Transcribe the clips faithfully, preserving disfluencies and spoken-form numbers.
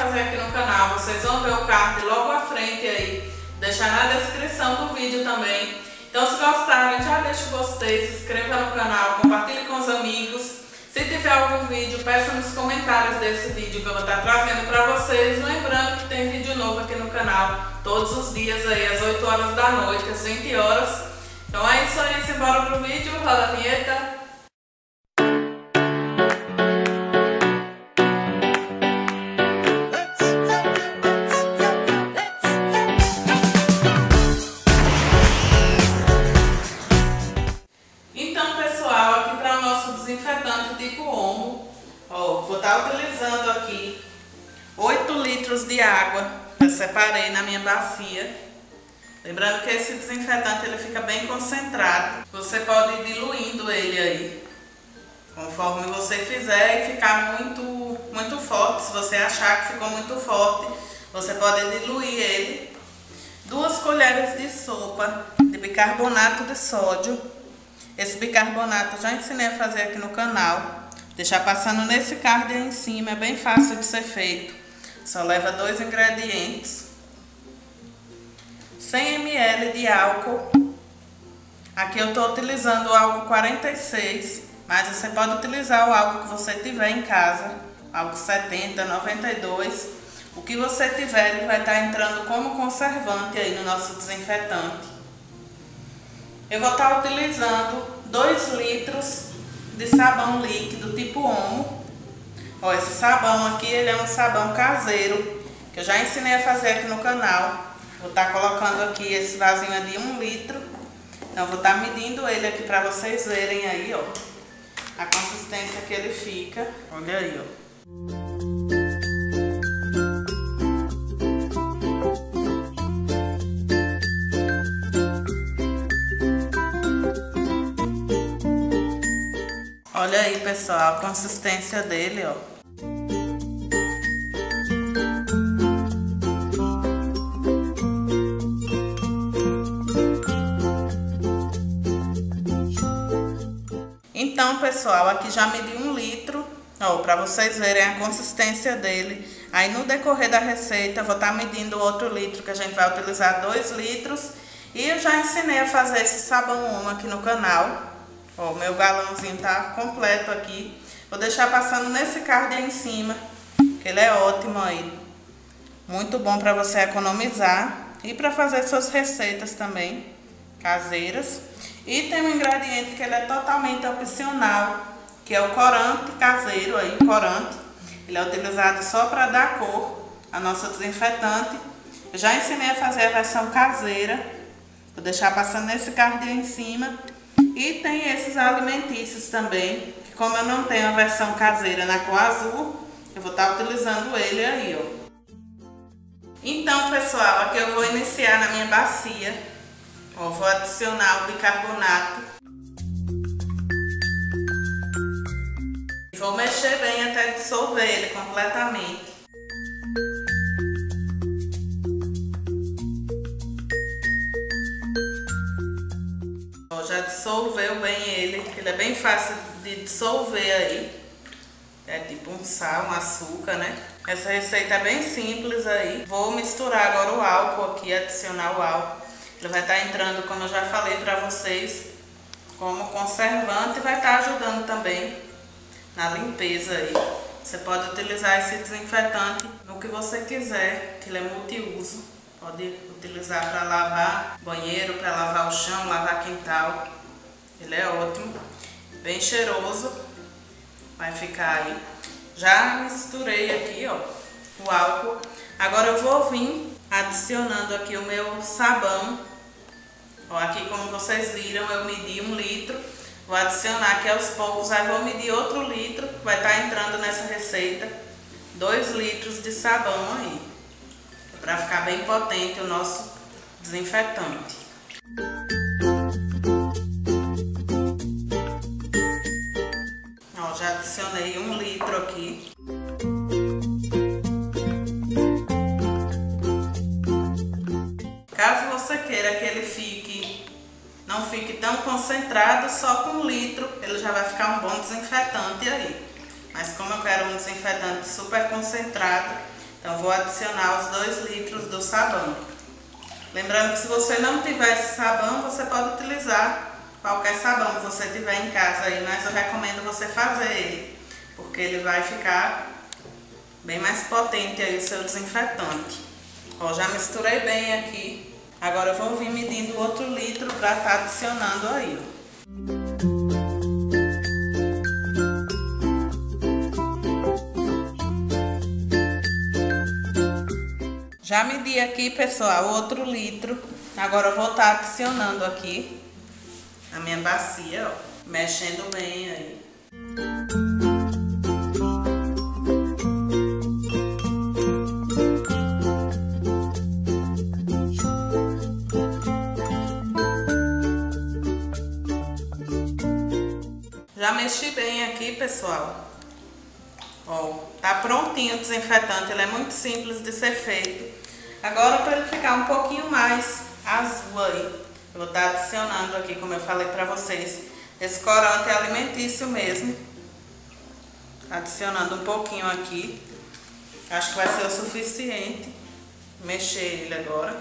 fazer aqui no canal, vocês vão ver o card logo à frente aí, deixar na descrição do vídeo também. Então, se gostarem, já deixa o gostei, se inscreva no canal, compartilhe com os amigos. Se tiver algum vídeo, peça nos comentários desse vídeo que eu vou estar trazendo para vocês. Lembrando que tem vídeo novo aqui no canal todos os dias aí, às oito horas da noite, às vinte horas. Então é isso aí, simbora pro vídeo, roda a vinheta. Então, pessoal, aqui para o nosso desinfetante tipo Omo, ó, vou estar utilizando aqui oito litros de água. Eu separei na minha bacia. Lembrando que esse desinfetante ele fica bem concentrado. Você pode ir diluindo ele aí, conforme você fizer, e ficar muito, muito forte. Se você achar que ficou muito forte, você pode diluir ele. Duas colheres de sopa de bicarbonato de sódio. Esse bicarbonato eu já ensinei a fazer aqui no canal. Deixar passando nesse card aí em cima, é bem fácil de ser feito. Só leva dois ingredientes. cem mililitros de álcool. Aqui eu estou utilizando o álcool quarenta e seis, mas você pode utilizar o álcool que você tiver em casa, álcool setenta, noventa e dois. O que você tiver, ele vai estar entrando como conservante aí no nosso desinfetante. Eu vou estar utilizando dois litros de sabão líquido tipo Omo. Ó, esse sabão aqui, ele é um sabão caseiro, que eu já ensinei a fazer aqui no canal. Vou estar colocando aqui esse vasinho de um litro. Então, vou estar medindo ele aqui para vocês verem aí, ó, a consistência que ele fica. Olha aí, ó. Olha aí, pessoal, a consistência dele, ó. Então, pessoal, aqui já medi um litro, ó, para vocês verem a consistência dele. Aí, no decorrer da receita, eu vou estar medindo outro litro, que a gente vai utilizar dois litros. E eu já ensinei a fazer esse sabão Omo aqui no canal. Ó, o meu galãozinho tá completo aqui. Vou deixar passando nesse card aí em cima, que ele é ótimo aí. Muito bom para você economizar e para fazer suas receitas também, caseiras. E tem um ingrediente que ele é totalmente opcional, que é o corante caseiro aí, o corante. Ele é utilizado só para dar cor ao nosso desinfetante. Eu já ensinei a fazer a versão caseira. Vou deixar passando nesse card aí em cima. E tem esses alimentícios também, que como eu não tenho a versão caseira na cor azul, eu vou estar utilizando ele aí, ó. Então, pessoal, aqui eu vou iniciar na minha bacia. Ó, vou adicionar o bicarbonato. Vou mexer bem até dissolver ele completamente. Ó, já dissolveu bem ele, ele é bem fácil de dissolver aí. É tipo um sal, um açúcar, né? Essa receita é bem simples aí. Vou misturar agora o álcool aqui, adicionar o álcool. Ele vai estar entrando, como eu já falei para vocês, como conservante e vai estar ajudando também na limpeza aí. Você pode utilizar esse desinfetante no que você quiser, que ele é multiuso. Pode utilizar para lavar banheiro, para lavar o chão, lavar quintal. Ele é ótimo, bem cheiroso, vai ficar aí. Já misturei aqui, ó, o álcool. Agora eu vou vir adicionando aqui o meu sabão. Ó, aqui como vocês viram, eu medi um litro. Vou adicionar aqui aos poucos, aí vou medir outro litro, vai estar entrando nessa receita. Dois litros de sabão aí, para ficar bem potente o nosso desinfetante. Ó, já adicionei um litro aqui. Caso você queira que ele fique, não fique tão concentrado, só com um litro ele já vai ficar um bom desinfetante aí. Mas como eu quero um desinfetante super concentrado, Então vou adicionar os dois litros do sabão. Lembrando que se você não tiver esse sabão, você pode utilizar qualquer sabão que você tiver em casa aí, mas eu recomendo você fazer ele, porque ele vai ficar bem mais potente aí o seu desinfetante. Ó, já misturei bem aqui. Agora eu vou vir medindo o outro litro para estar adicionando aí, ó. Já medi aqui, pessoal, outro litro. Agora eu vou estar adicionando aqui na minha bacia, ó, mexendo bem aí. Já mexi bem aqui, pessoal. Ó, tá prontinho o desinfetante, ele é muito simples de ser feito. Agora, para ele ficar um pouquinho mais azul aí, eu vou estar adicionando aqui, como eu falei para vocês, esse corante alimentício mesmo. Adicionando um pouquinho aqui. Acho que vai ser o suficiente. Mexer ele agora.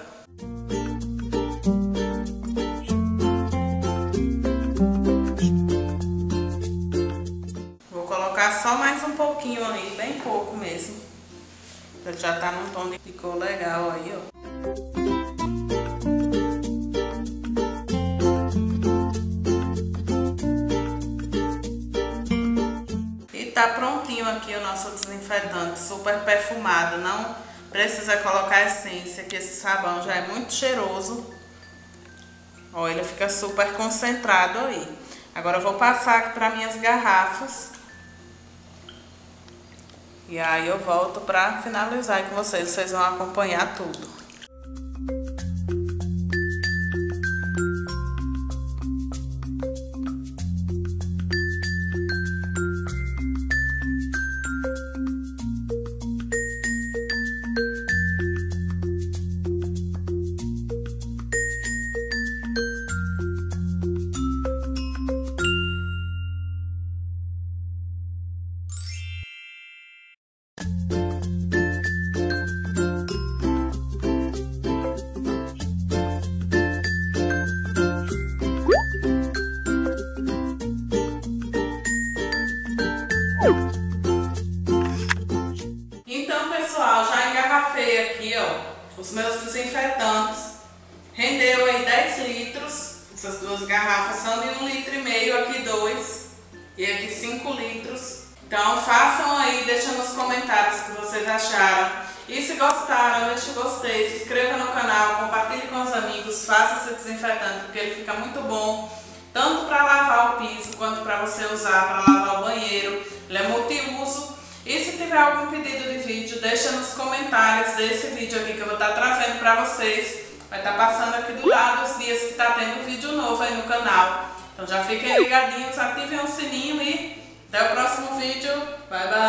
Vou colocar só mais um pouquinho aí, bem pouco mesmo. Ele já tá num tom de... Ficou legal aí, ó. E tá prontinho aqui o nosso desinfetante, super perfumado. Não precisa colocar essência, que esse sabão já é muito cheiroso. Ó, ele fica super concentrado aí. Agora eu vou passar aqui para minhas garrafas. E aí eu volto para finalizar com vocês, vocês vão acompanhar tudo. Então, pessoal, já engarrafei aqui, ó, os meus desinfetantes. Rendeu aí dez litros. Essas duas garrafas são de um litro e meio, aqui dois e aqui cinco litros. Então façam aí, deixem nos comentários o que vocês acharam. E se gostaram, deixe o gostei, se inscreva no canal, compartilhe com os amigos, faça esse desinfetante, porque ele fica muito bom. Tanto para lavar o piso, quanto para você usar para lavar o banheiro. Ele é multiuso. E se tiver algum pedido de vídeo, deixa nos comentários desse vídeo aqui que eu vou estar trazendo para vocês. Vai estar passando aqui do lado os dias que está tendo vídeo novo aí no canal. Então já fiquem ligadinhos, ativem o sininho e até o próximo vídeo. Bye, bye!